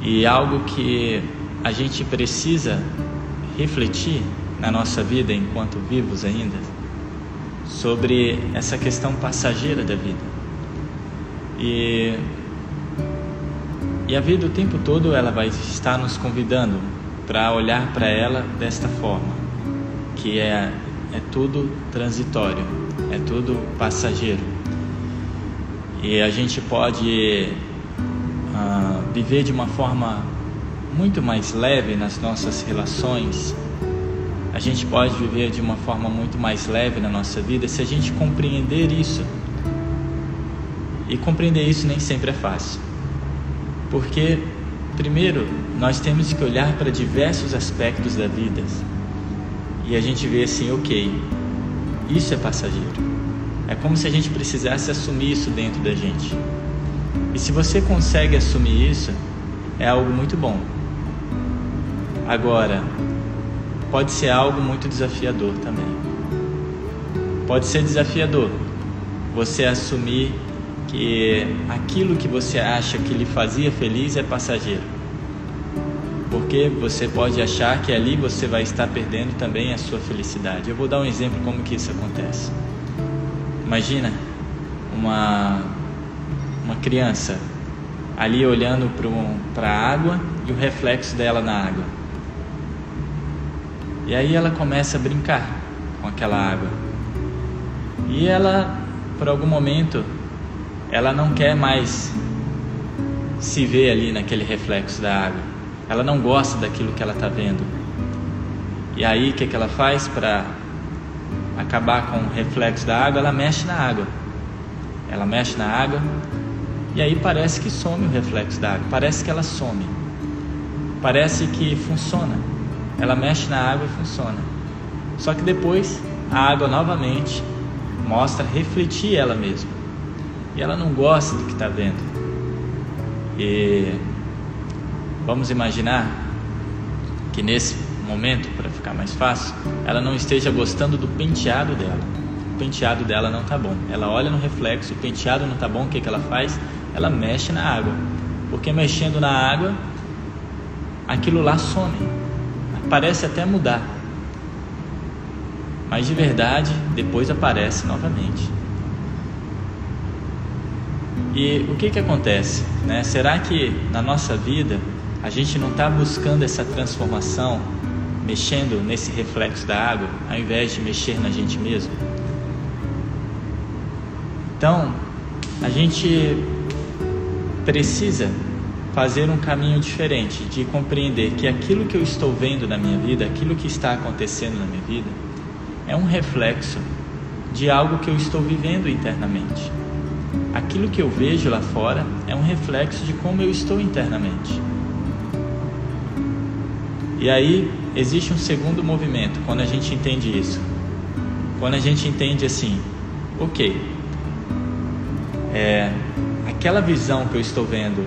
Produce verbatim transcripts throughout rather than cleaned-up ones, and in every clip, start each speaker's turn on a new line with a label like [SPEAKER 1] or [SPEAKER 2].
[SPEAKER 1] E algo que a gente precisa refletir na nossa vida enquanto vivos ainda, sobre essa questão passageira da vida. E, e a vida o tempo todo ela vai estar nos convidando para olhar para ela desta forma, que é, é tudo transitório, é tudo passageiro. E a gente pode uh, viver de uma forma muito mais leve nas nossas relações. A gente pode viver de uma forma muito mais leve na nossa vida se a gente compreender isso. E compreender isso nem sempre é fácil. Porque, primeiro, nós temos que olhar para diversos aspectos da vida e a gente vê assim, ok, isso é passageiro. É como se a gente precisasse assumir isso dentro da gente. E se você consegue assumir isso, é algo muito bom. Agora, pode ser algo muito desafiador também. Pode ser desafiador você assumir que aquilo que você acha que lhe fazia feliz é passageiro. Porque você pode achar que ali você vai estar perdendo também a sua felicidade. Eu vou dar um exemplo como que isso acontece. Imagina uma, uma criança ali olhando para a água e o reflexo dela na água. E aí ela começa a brincar com aquela água. E ela, por algum momento, ela não quer mais se ver ali naquele reflexo da água. Ela não gosta daquilo que ela está vendo. E aí o que, que ela faz para acabar com o reflexo da água? Ela mexe na água. Ela mexe na água e aí parece que some o reflexo da água. Parece que ela some. Parece que funciona. Ela mexe na água e funciona. Só que depois a água novamente mostra refletir ela mesma. E ela não gosta do que está vendo. E vamos imaginar que nesse momento, para ficar mais fácil, ela não esteja gostando do penteado dela. O penteado dela não está bom. Ela olha no reflexo, o penteado não está bom. O que, que ela faz? Ela mexe na água. Porque mexendo na água, aquilo lá some. Parece até mudar, mas de verdade depois aparece novamente. E o que que acontece, né? Será que na nossa vida a gente não está buscando essa transformação, mexendo nesse reflexo da água, ao invés de mexer na gente mesmo? Então, a gente precisa fazer um caminho diferente, de compreender que aquilo que eu estou vendo na minha vida, aquilo que está acontecendo na minha vida, é um reflexo de algo que eu estou vivendo internamente. Aquilo que eu vejo lá fora é um reflexo de como eu estou internamente. E aí existe um segundo movimento quando a gente entende isso. Quando a gente entende assim, ok, é, aquela visão que eu estou vendo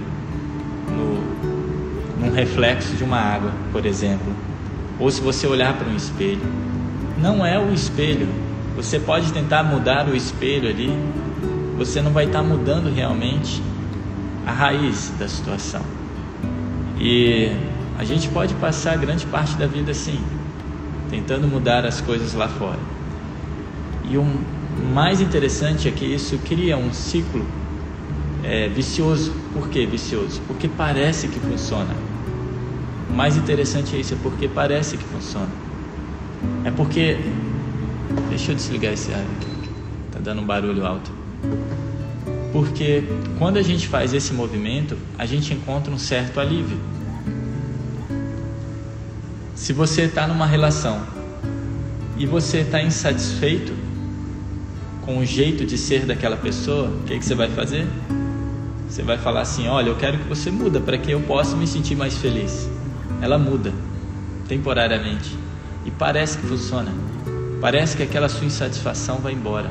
[SPEAKER 1] No, num reflexo de uma água, por exemplo, ou se você olhar para um espelho, não é o espelho. Você pode tentar mudar o espelho ali, você não vai estar mudando realmente a raiz da situação. E a gente pode passar grande parte da vida assim, tentando mudar as coisas lá fora. E o mais interessante é que isso cria um ciclo É vicioso. Por que vicioso? Porque parece que funciona. O mais interessante é isso, é porque parece que funciona. É porque... Deixa eu desligar esse ar aqui, tá dando um barulho alto. Porque quando a gente faz esse movimento, a gente encontra um certo alívio. Se você está numa relação e você está insatisfeito com o jeito de ser daquela pessoa, o que, que você vai fazer? Você vai falar assim, olha, eu quero que você muda para que eu possa me sentir mais feliz. Ela muda, temporariamente. E parece que funciona. Parece que aquela sua insatisfação vai embora.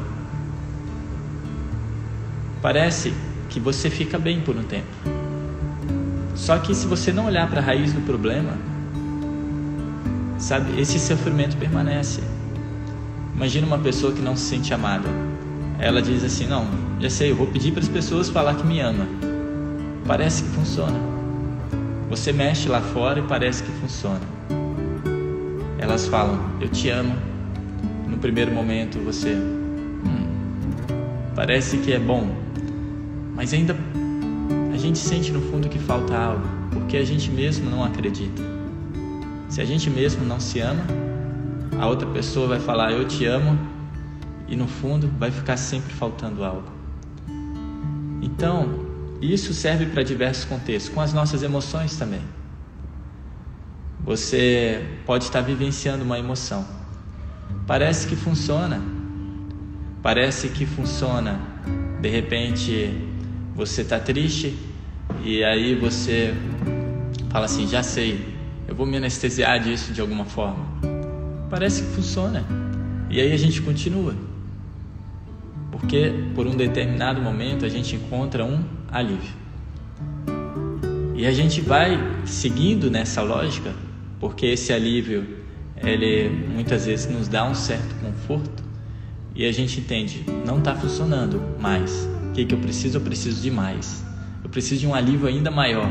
[SPEAKER 1] Parece que você fica bem por um tempo. Só que se você não olhar para a raiz do problema, sabe, esse sofrimento permanece. Imagina uma pessoa que não se sente amada. Ela diz assim, não, já sei, eu vou pedir para as pessoas falar que me ama. Parece que funciona. Você mexe lá fora e parece que funciona. Elas falam, eu te amo. No primeiro momento você, hum, parece que é bom, mas ainda a gente sente no fundo que falta algo, porque a gente mesmo não acredita. Se a gente mesmo não se ama, a outra pessoa vai falar, eu te amo, e no fundo vai ficar sempre faltando algo. Então, isso serve para diversos contextos, com as nossas emoções também. Você pode estar vivenciando uma emoção. Parece que funciona. Parece que funciona. De repente, você está triste e aí você fala assim, já sei, eu vou me anestesiar disso de alguma forma. Parece que funciona. E aí a gente continua. Porque por um determinado momento a gente encontra um alívio. E a gente vai seguindo nessa lógica, porque esse alívio, ele muitas vezes nos dá um certo conforto e a gente entende, não está funcionando mais. O que, que eu preciso? Eu preciso de mais. Eu preciso de um alívio ainda maior.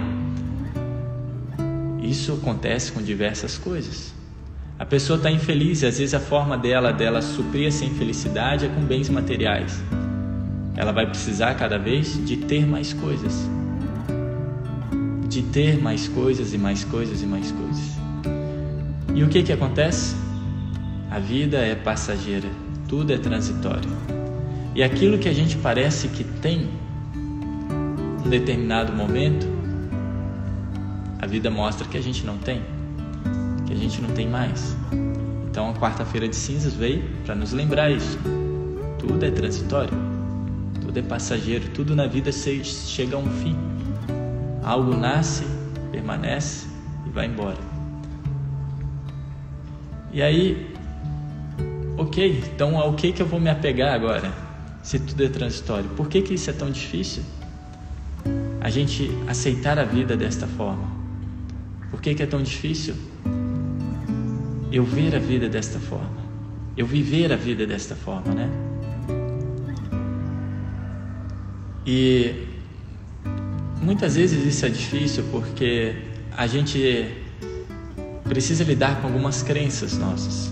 [SPEAKER 1] Isso acontece com diversas coisas. A pessoa está infeliz e às vezes a forma dela, dela suprir essa infelicidade é com bens materiais. Ela vai precisar cada vez de ter mais coisas. De ter mais coisas e mais coisas e mais coisas. E o que que acontece? A vida é passageira, tudo é transitório. E aquilo que a gente parece que tem, em um determinado momento, a vida mostra que a gente não tem, que a gente não tem mais. Então a quarta-feira de cinzas veio para nos lembrar isso. Tudo é transitório, tudo é passageiro, tudo na vida chega a um fim. Algo nasce, permanece e vai embora. E aí, ok, então ao que que eu vou me apegar agora, se tudo é transitório? Por que que isso é tão difícil? A gente aceitar a vida desta forma. Por que que é tão difícil? Eu ver a vida desta forma, eu viver a vida desta forma, né? E muitas vezes isso é difícil porque a gente precisa lidar com algumas crenças nossas.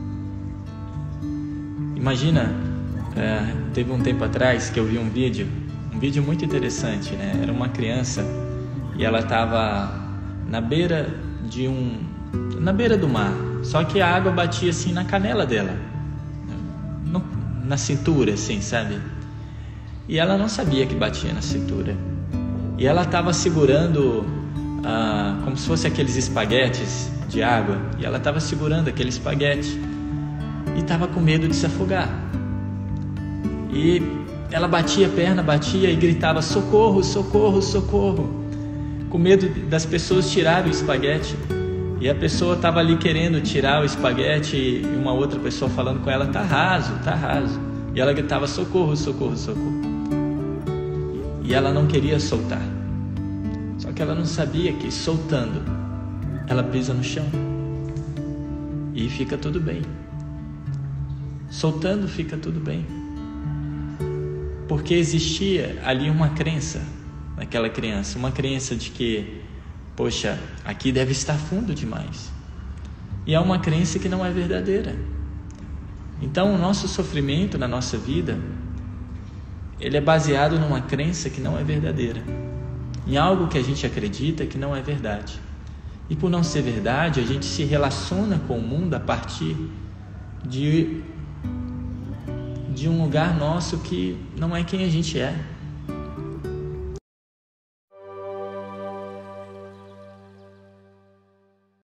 [SPEAKER 1] Imagina, é, teve um tempo atrás que eu vi um vídeo, um vídeo muito interessante, né? Era uma criança e ela estava na beira de um, na beira do mar, só que a água batia assim na canela dela, no, na cintura, assim, sabe? E ela não sabia que batia na cintura. E ela estava segurando, ah, como se fosse aqueles espaguetes de água, e ela estava segurando aquele espaguete e estava com medo de se afogar. E ela batia a perna, batia e gritava socorro, socorro, socorro, com medo das pessoas tirarem o espaguete. E a pessoa estava ali querendo tirar o espaguete e uma outra pessoa falando com ela, tá raso, tá raso. E ela gritava socorro, socorro, socorro. E ela não queria soltar. Só que ela não sabia que soltando ela pisa no chão e fica tudo bem. Soltando fica tudo bem. Porque existia ali uma crença naquela criança, uma crença de que, poxa, aqui deve estar fundo demais. E é uma crença que não é verdadeira. Então o nosso sofrimento na nossa vida, ele é baseado numa crença que não é verdadeira, em algo que a gente acredita que não é verdade. E por não ser verdade, a gente se relaciona com o mundo a partir de, de um lugar nosso que não é quem a gente é.